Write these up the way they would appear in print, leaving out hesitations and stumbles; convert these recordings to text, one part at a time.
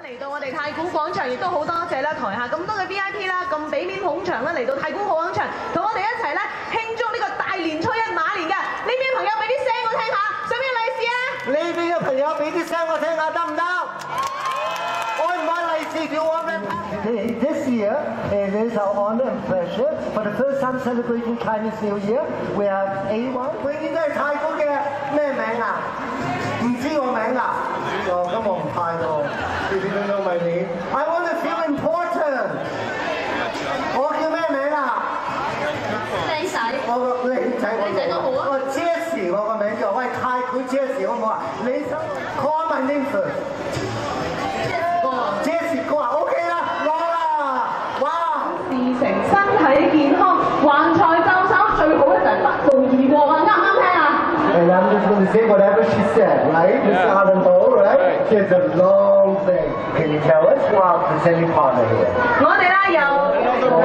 嚟到我哋太古廣場，亦都好多謝啦台下咁多嘅 VIP 啦，咁俾面捧場啦，嚟到太古廣場，同我哋一齊咧慶祝呢個大年初一馬年嘅。呢邊朋友俾啲聲我聽下，想唔想利是啊？ 呢邊嘅朋友俾啲聲我聽下得唔得？愛唔愛利是叫我咩 ？This year it is our honor and pleasure for the first time celebrating Chinese New Year. We have A1。永遠都係太古嘅咩名啊？唔知我名啊？哦，咁我唔派喎。You don't know my name. I want to feel important. 我叫咩名啊？ 靚仔。 我個靚仔。 靚仔都好啊。 我 Jessie 我個名叫喂太古 Jessie 好唔好啊？你 call my name first。Jessie 哥啊 ，OK 啦，攞啦，哇！ 事成身體健康，橫財就手，最好咧就係不勞而獲啊！啱唔啱聽啊？ And I'm just going to say whatever she said, right? Miss Allenbo, right? She has a long thing. Can you tell us? Well, there's any partner here. 我哋咧有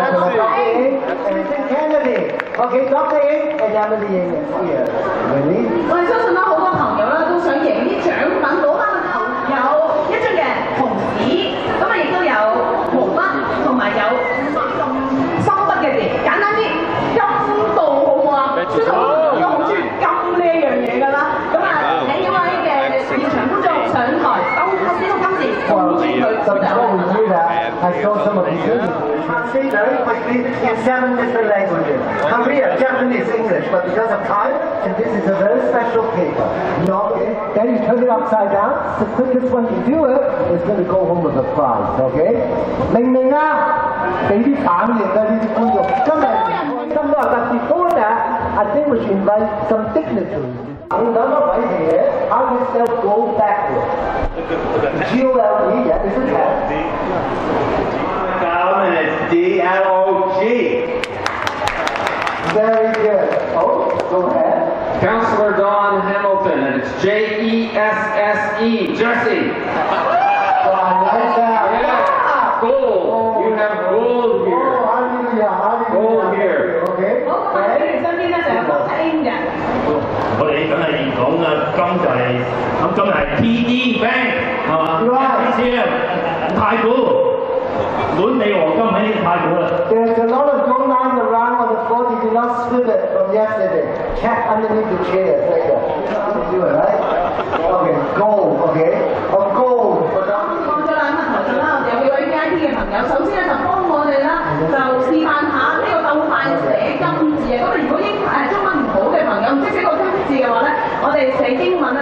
and Kennedy. Okay, Dr. Ing and Emily Ing is here. Ready? 我哋相信啦，好多朋友咧都想贏啲獎品，攞翻個頭有一張嘅紅紙，咁啊亦都有毛筆，同埋有深筆嘅字，簡單啲金道好唔好啊？相信好多朋友都好中意金呢一樣嘢㗎啦，咁啊請呢位嘅現場觀眾上台，收呢個金字，恭祝佢就 before we do that, I saw some of these images. Translate very quickly in 7 different languages. Korea, Japanese, English, but because of time, and this is a very special paper. Okay? Then you turn it upside down. The quickest one to do it is going to go home with a prize. Okay? 明唔明啊？俾啲反應啊！呢啲觀眾今日咁多人特別多嘅，I think we should invite some dignitaries. In number right here, how do you spell gold backwards? G-O-L-D, yeah, is it that? And it's D-L-O-G. Very good. Oh, go ahead. Councillor Don Hamilton, and it's J-E-S-S-E, Jesse. Oh, I like that. Yeah, gold. You have gold here. Oh, hallelujah, Gold here. Okay. 好，咁啊，你哋身邊咧就有 Dr. Ing 嘅。 我哋梗係講啊，金就係咁，今日係 TD Bank 係嘛 ？ATM 太古滿地黃金喺呢個太古啦。 There's a lot of gold lying around on the floor. You did not split it from yesterday. Check underneath the chairs right there. You do it, right? Okay, gold, okay? Of gold. 放咗啦，咁啊台上啦，我哋有幾位 VIP 嘅朋友，首先咧就幫我哋啦，就示範下呢個鬥快寫金字啊。咁啊，如果中文唔好嘅朋友，唔識寫個金字嘅話咧，我哋寫英文咧